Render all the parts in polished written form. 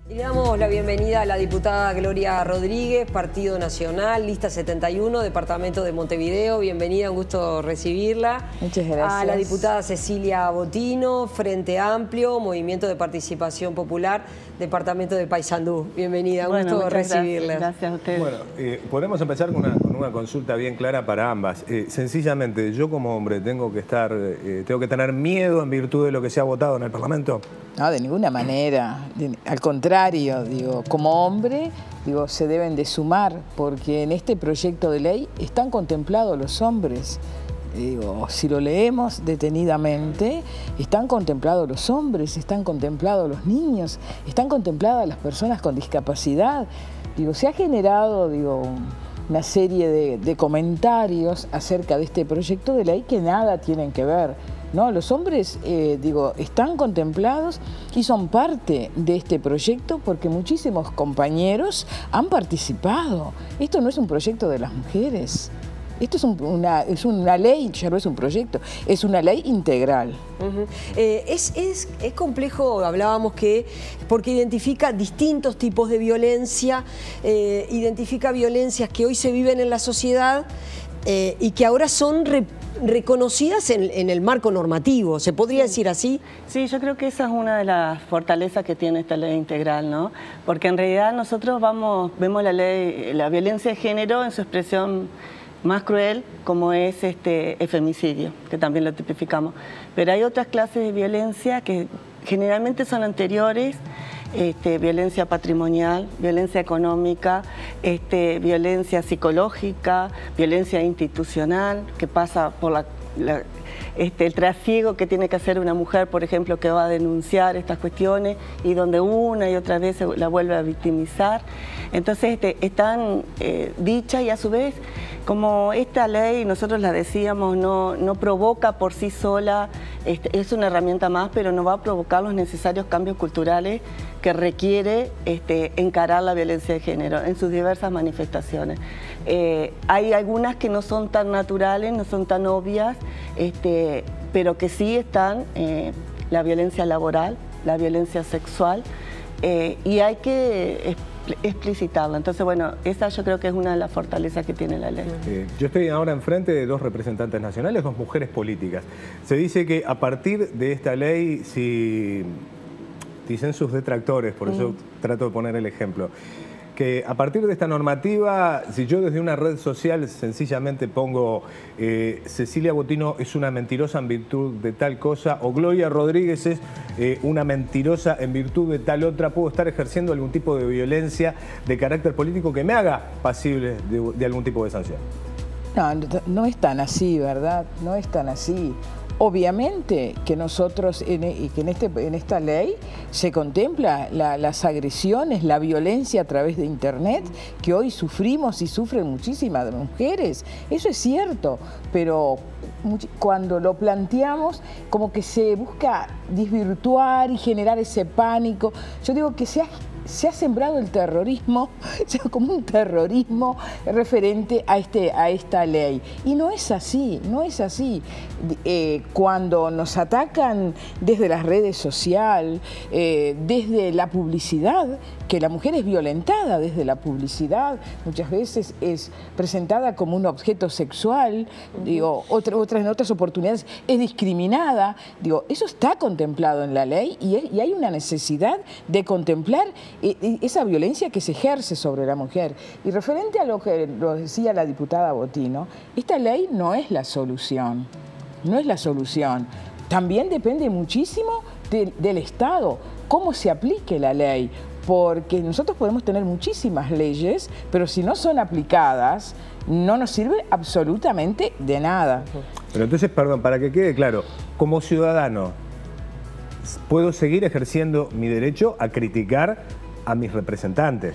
Y le damos la bienvenida a la diputada Gloria Rodríguez, Partido Nacional, lista 71, departamento de Montevideo. Bienvenida, un gusto recibirla. Muchas gracias. A la diputada Cecilia Botino, Frente Amplio, Movimiento de Participación Popular, departamento de Paysandú. Bienvenida, un gusto recibirla. Gracias a ustedes. Bueno, podemos empezar con una consulta bien clara para ambas. Sencillamente, yo como hombre tengo que tener miedo en virtud de lo que se ha votado en el Parlamento. No, de ninguna manera. Al contrario, digo, como hombre, digo, se deben de sumar, porque en este proyecto de ley están contemplados los hombres. Digo, si lo leemos detenidamente, están contemplados los hombres, están contemplados los niños, están contempladas las personas con discapacidad. Digo, se ha generado, digo, una serie de comentarios acerca de este proyecto de ley que nada tienen que ver. No, los hombres, digo, están contemplados y son parte de este proyecto porque muchísimos compañeros han participado. Esto no es un proyecto de las mujeres. Esto es una ley, ya no es un proyecto, es una ley integral. Es complejo, hablábamos porque identifica distintos tipos de violencia, identifica violencias que hoy se viven en la sociedad y que ahora son reconocidas en el marco normativo, ¿se podría decir así? Sí, yo creo que esa es una de las fortalezas que tiene esta ley integral, ¿no? Porque en realidad nosotros vemos la violencia de género en su expresión más cruel, como es el femicidio, que también lo tipificamos. Pero hay otras clases de violencia que generalmente son anteriores, violencia patrimonial, violencia económica, violencia psicológica, violencia institucional, que pasa por el trasiego que tiene que hacer una mujer, por ejemplo, que va a denunciar estas cuestiones y donde una y otra vez la vuelve a victimizar. Entonces están dichas y a su vez, como esta ley, nosotros la decíamos, no provoca por sí sola, es una herramienta más, pero no va a provocar los necesarios cambios culturales que requiere encarar la violencia de género en sus diversas manifestaciones. Hay algunas que no son tan naturales, no son tan obvias, pero que sí están la violencia laboral, la violencia sexual, y hay que explicitarla. Entonces, bueno, esa yo creo que es una de las fortalezas que tiene la ley. Yo estoy ahora enfrente de dos representantes nacionales, dos mujeres políticas. Se dice que a partir de esta ley, si dicen sus detractores, por eso trato de poner el ejemplo, que a partir de esta normativa, si yo desde una red social sencillamente pongo Cecilia Botino es una mentirosa en virtud de tal cosa, o Gloria Rodríguez es una mentirosa en virtud de tal otra, puedo estar ejerciendo algún tipo de violencia de carácter político que me haga pasible de algún tipo de sanción. No es tan así, ¿verdad? No es tan así. Obviamente que nosotros, en esta ley se contempla las agresiones, la violencia a través de Internet, que hoy sufrimos y sufren muchísimas mujeres. Eso es cierto, pero cuando lo planteamos, como que se busca desvirtuar y generar ese pánico. Yo digo que se ha sembrado el terrorismo, como un terrorismo referente a esta ley. Y no es así, no es así. Cuando nos atacan desde las redes sociales, desde la publicidad, que la mujer es violentada desde la publicidad, muchas veces es presentada como un objeto sexual, digo, en otras oportunidades es discriminada, digo, eso está contemplado en la ley y hay una necesidad de contemplar esa violencia que se ejerce sobre la mujer. Y referente a lo que lo decía la diputada Botino, esta ley no es la solución, no es la solución. También depende muchísimo del Estado, cómo se aplique la ley, porque nosotros podemos tener muchísimas leyes, pero si no son aplicadas, no nos sirve absolutamente de nada. Pero entonces, perdón, para que quede claro, como ciudadano, ¿puedo seguir ejerciendo mi derecho a criticar a mis representantes?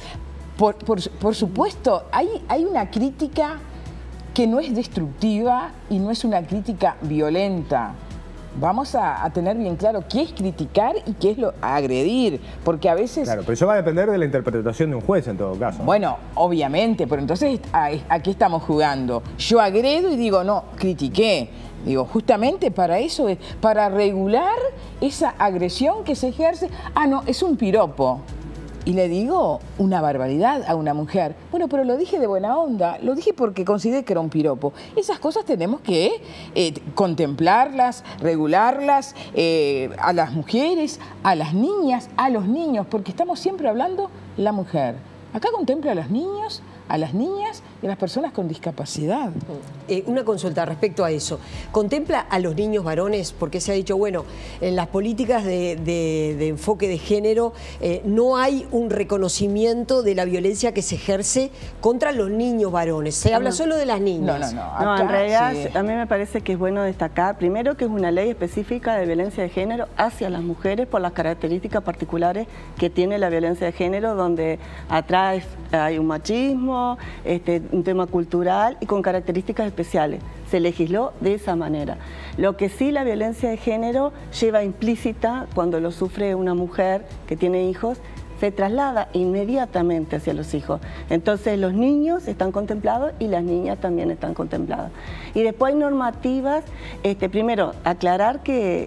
Por supuesto, hay una crítica que no es destructiva y no es una crítica violenta. Vamos a tener bien claro qué es criticar y qué es agredir, porque a veces... Claro, pero eso va a depender de la interpretación de un juez en todo caso. Bueno, obviamente, pero entonces ¿a qué estamos jugando? Yo agredo y digo, no, critiqué. Digo, justamente para eso es, para regular esa agresión que se ejerce. Ah, no, es un piropo. y le digo una barbaridad a una mujer. Bueno, pero lo dije de buena onda, lo dije porque consideré que era un piropo. Esas cosas tenemos que contemplarlas, regularlas a las mujeres, a las niñas, a los niños, porque estamos siempre hablando la mujer. Acá contempla a los niños, a las niñas y a las personas con discapacidad. Una consulta respecto a eso. ¿Contempla a los niños varones? Porque se ha dicho, bueno, en las políticas de enfoque de género no hay un reconocimiento de la violencia que se ejerce contra los niños varones. Se habla solo de las niñas. No, en realidad sí. A mí me parece que es bueno destacar, primero, que es una ley específica de violencia de género hacia las mujeres por las características particulares que tiene la violencia de género, donde atrás hay un machismo, un tema cultural y con características especiales. Se legisló de esa manera. Lo que sí la violencia de género lleva implícita cuando lo sufre una mujer que tiene hijos, se traslada inmediatamente hacia los hijos. Entonces los niños están contemplados y las niñas también están contempladas. Y después hay normativas, primero aclarar que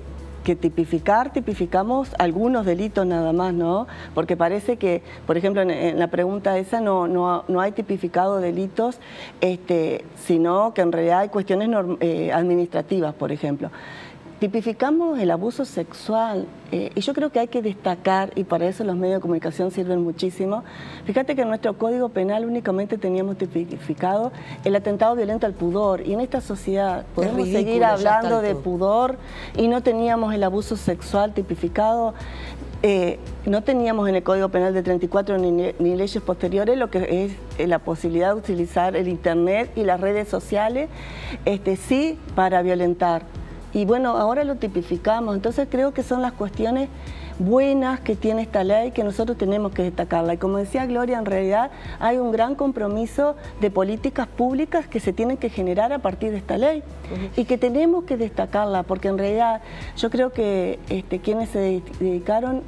tipificamos algunos delitos nada más, ¿no? Porque parece que, por ejemplo, en la pregunta esa no hay tipificado delitos, sino que en realidad hay cuestiones administrativas, por ejemplo. Tipificamos el abuso sexual y yo creo que hay que destacar, y para eso los medios de comunicación sirven muchísimo. Fíjate que en nuestro Código Penal únicamente teníamos tipificado el atentado violento al pudor, y en esta sociedad podemos seguir hablando de pudor y no teníamos el abuso sexual tipificado. No teníamos en el Código Penal de 34 ni leyes posteriores lo que es la posibilidad de utilizar el internet y las redes sociales, sí, para violentar. Y bueno, ahora lo tipificamos, entonces creo que son las cuestiones buenas que tiene esta ley que nosotros tenemos que destacarla. Y como decía Gloria, en realidad hay un gran compromiso de políticas públicas que se tienen que generar a partir de esta ley y que tenemos que destacarla, porque en realidad yo creo que quienes se dedicaron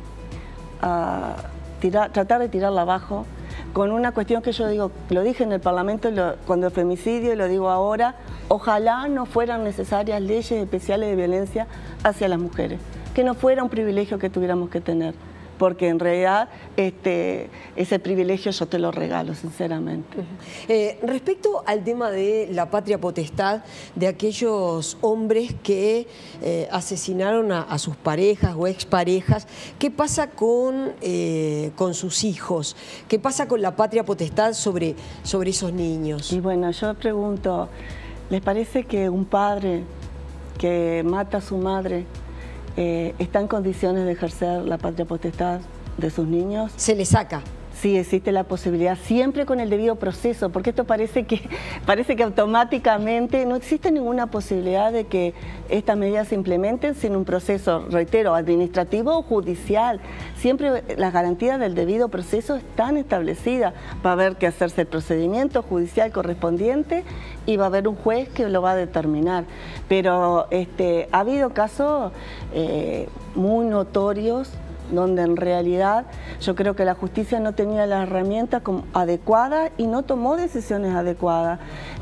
a tratar de tirarla abajo, con una cuestión que yo digo, lo dije en el Parlamento cuando el femicidio y lo digo ahora, ojalá no fueran necesarias leyes especiales de violencia hacia las mujeres, que no fuera un privilegio que tuviéramos que tener, porque en realidad ese privilegio yo te lo regalo, sinceramente. Respecto al tema de la patria potestad de aquellos hombres que asesinaron a sus parejas o exparejas, ¿qué pasa con sus hijos? ¿Qué pasa con la patria potestad sobre esos niños? Y bueno, yo pregunto, ¿les parece que un padre que mata a su madre está en condiciones de ejercer la patria potestad de sus niños? Se le saca. Sí, existe la posibilidad, siempre con el debido proceso, porque esto parece que automáticamente no existe ninguna posibilidad de que estas medidas se implementen sin un proceso, reitero, administrativo o judicial. Siempre las garantías del debido proceso están establecidas. Va a haber que hacerse el procedimiento judicial correspondiente y va a haber un juez que lo va a determinar. Pero ha habido casos muy notorios donde en realidad yo creo que la justicia no tenía las herramientas adecuadas y no tomó decisiones adecuadas.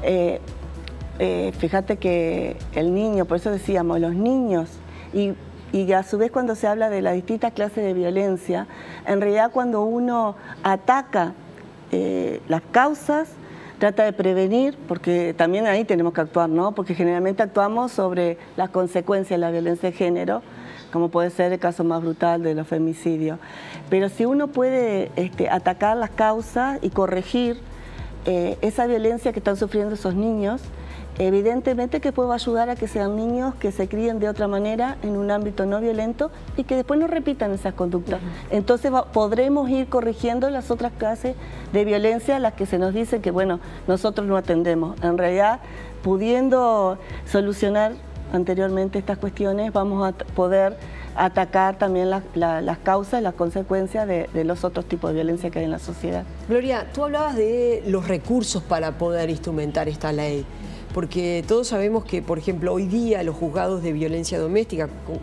Fíjate que el niño, por eso decíamos, los niños, y a su vez cuando se habla de las distintas clases de violencia, en realidad cuando uno ataca las causas, trata de prevenir, porque también ahí tenemos que actuar, ¿no? Porque generalmente actuamos sobre las consecuencias de la violencia de género, como puede ser el caso más brutal de los femicidios. Pero si uno puede atacar las causas y corregir esa violencia que están sufriendo esos niños, evidentemente que puede ayudar a que sean niños que se críen de otra manera en un ámbito no violento y que después no repitan esas conductas. Entonces podremos ir corrigiendo las otras clases de violencia a las que se nos dice que, bueno, nosotros no atendemos. En realidad, pudiendo solucionar anteriormente estas cuestiones, vamos a poder atacar también las causas y las consecuencias de los otros tipos de violencia que hay en la sociedad. Gloria, tú hablabas de los recursos para poder instrumentar esta ley, porque todos sabemos que, por ejemplo, hoy día los juzgados de violencia doméstica,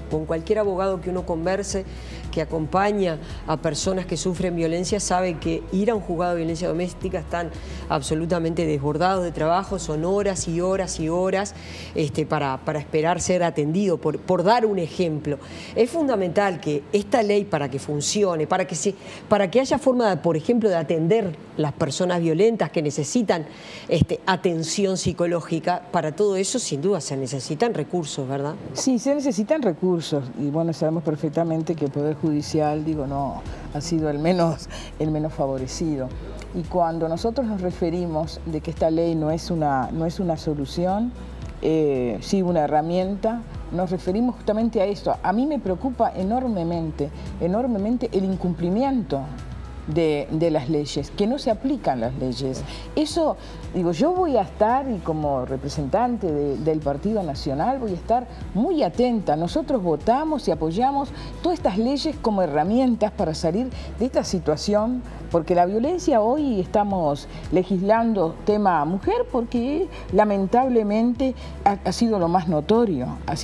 Con cualquier abogado que uno converse, que acompaña a personas que sufren violencia, sabe que ir a un juzgado de violencia doméstica están absolutamente desbordados de trabajo, son horas y horas y horas para esperar ser atendido, por dar un ejemplo. Es fundamental que esta ley, para que funcione, para que haya forma, por ejemplo, de atender las personas violentas que necesitan atención psicológica, para todo eso sin duda se necesitan recursos, ¿verdad? Sí, se necesitan recursos y bueno, sabemos perfectamente que el Poder Judicial, no ha sido el menos favorecido. Y cuando nosotros nos referimos de que esta ley no es una solución, sí una herramienta, nos referimos justamente a esto. A mí me preocupa enormemente el incumplimiento de las leyes, que no se aplican las leyes. Eso, yo voy a estar, y como representante del Partido Nacional, voy a estar muy atenta. Nosotros votamos y apoyamos todas estas leyes como herramientas para salir de esta situación, porque la violencia hoy estamos legislando tema mujer, porque lamentablemente ha sido lo más notorio,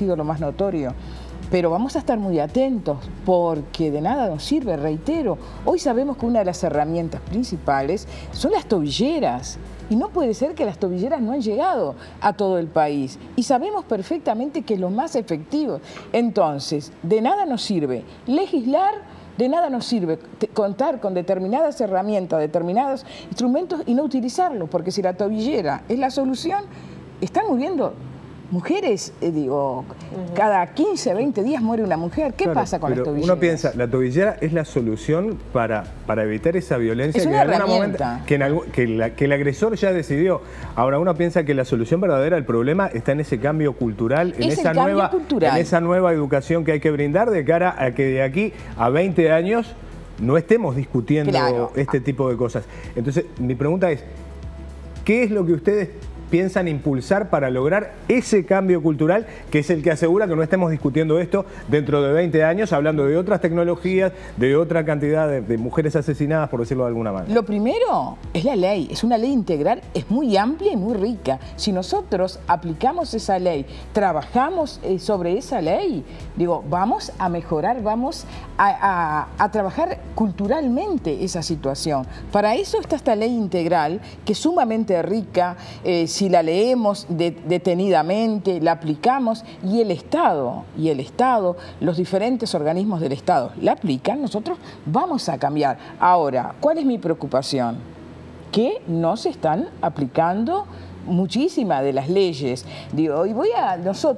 Pero vamos a estar muy atentos porque de nada nos sirve, reitero. Hoy sabemos que una de las herramientas principales son las tobilleras. Y no puede ser que las tobilleras no han llegado a todo el país. Y sabemos perfectamente que es lo más efectivo. Entonces, de nada nos sirve legislar, de nada nos sirve contar con determinadas herramientas, determinados instrumentos y no utilizarlos. Porque si la tobillera es la solución, están muriendo mujeres, cada 15, 20 días muere una mujer. ¿Qué pasa con las tobilleras? Uno piensa, la tobillera es la solución para evitar esa violencia. Es una herramienta. Que el agresor ya decidió. Ahora, uno piensa que la solución verdadera al problema está en ese cambio cultural, en esa nueva educación que hay que brindar de cara a que de aquí a 20 años no estemos discutiendo este tipo de cosas. Entonces, mi pregunta es, ¿qué es lo que ustedes piensan impulsar para lograr ese cambio cultural que es el que asegura que no estemos discutiendo esto dentro de 20 años, hablando de otras tecnologías, de otra cantidad de mujeres asesinadas, por decirlo de alguna manera? Lo primero es la ley, es una ley integral, es muy amplia y muy rica. Si nosotros aplicamos esa ley, trabajamos sobre esa ley, vamos a mejorar, vamos a trabajar culturalmente esa situación. Para eso está esta ley integral, que es sumamente rica, si la leemos detenidamente, la aplicamos, y el Estado, los diferentes organismos del Estado la aplican, nosotros vamos a cambiar. Ahora, ¿cuál es mi preocupación? Que no se están aplicando muchísimas de las leyes. Y voy a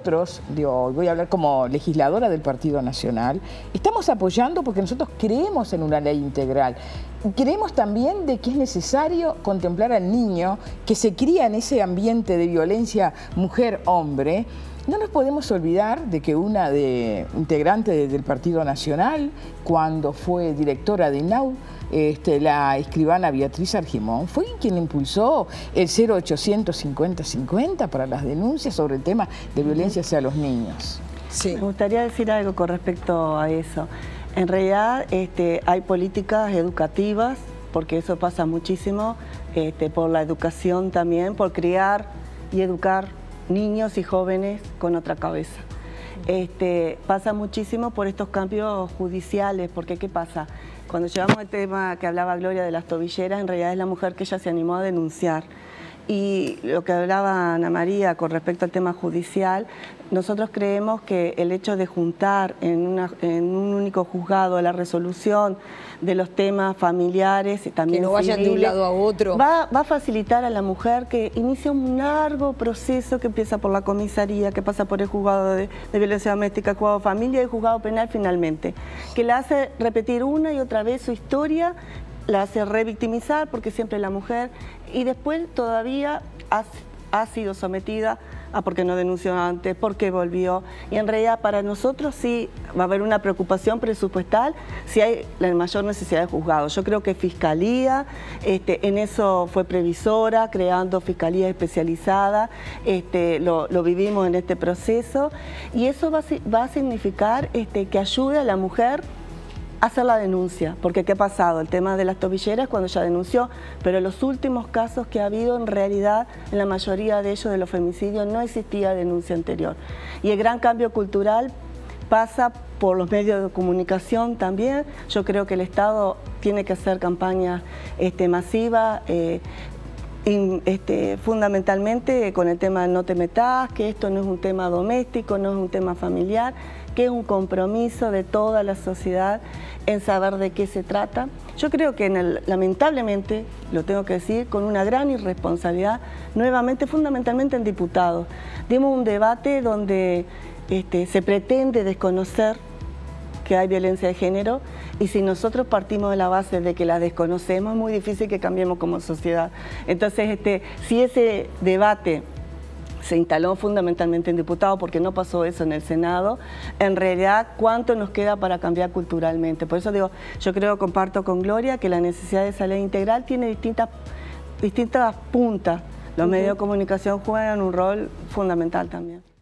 hablar como legisladora del Partido Nacional. Estamos apoyando porque nosotros creemos en una ley integral. Creemos también de que es necesario contemplar al niño que se cría en ese ambiente de violencia mujer-hombre. No nos podemos olvidar de que una integrante del Partido Nacional, cuando fue directora de INAU, la escribana Beatriz Argimón, fue quien impulsó el 0800 50 50 para las denuncias sobre el tema de violencia hacia los niños. Sí. Me gustaría decir algo con respecto a eso. En realidad hay políticas educativas, porque eso pasa muchísimo, por la educación también, por criar y educar niños y jóvenes con otra cabeza. Pasa muchísimo por estos cambios judiciales, porque ¿qué pasa? Cuando llevamos el tema que hablaba Gloria de las tobilleras, en realidad es la mujer que ella se animó a denunciar. Y lo que hablaba Ana María con respecto al tema judicial, nosotros creemos que el hecho de juntar en un único juzgado la resolución de los temas familiares y también que no vayan de un lado a otro, va a facilitar a la mujer que inicia un largo proceso que empieza por la comisaría, que pasa por el juzgado de violencia doméstica, el juzgado de familia y el juzgado penal finalmente, que la hace repetir una y otra vez su historia, la hace revictimizar porque siempre la mujer, y después todavía ha sido sometida a porque no denunció antes, porque volvió. Y en realidad para nosotros sí va a haber una preocupación presupuestal si hay la mayor necesidad de juzgados. Yo creo que Fiscalía en eso fue previsora, creando Fiscalía especializada, lo vivimos en este proceso, y eso va a significar que ayude a la mujer hacer la denuncia, porque ¿qué ha pasado? El tema de las tobilleras cuando ya denunció, pero en los últimos casos que ha habido, en realidad, en la mayoría de ellos de los femicidios, no existía denuncia anterior. Y el gran cambio cultural pasa por los medios de comunicación también. Yo creo que el Estado tiene que hacer campañas masivas, fundamentalmente con el tema de no te metas, que esto no es un tema doméstico, no es un tema familiar, que es un compromiso de toda la sociedad en saber de qué se trata. Yo creo que lamentablemente, lo tengo que decir, con una gran irresponsabilidad, nuevamente, fundamentalmente en diputados. Dimos un debate donde se pretende desconocer que hay violencia de género, y si nosotros partimos de la base de que la desconocemos, es muy difícil que cambiemos como sociedad. Entonces, si ese debate se instaló fundamentalmente en diputados, porque no pasó eso en el Senado, en realidad, ¿cuánto nos queda para cambiar culturalmente? Por eso digo, yo creo, comparto con Gloria, que la necesidad de esa ley integral tiene distintas puntas. Los medios de comunicación juegan un rol fundamental también.